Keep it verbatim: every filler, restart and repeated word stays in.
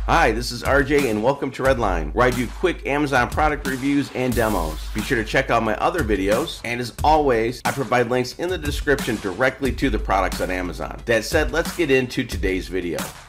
Hi, this is R J and welcome to Redline, where I do quick Amazon product reviews and demos. Be sure to check out my other videos, and as always, I provide links in the description directly to the products on Amazon. That said, let's get into today's video.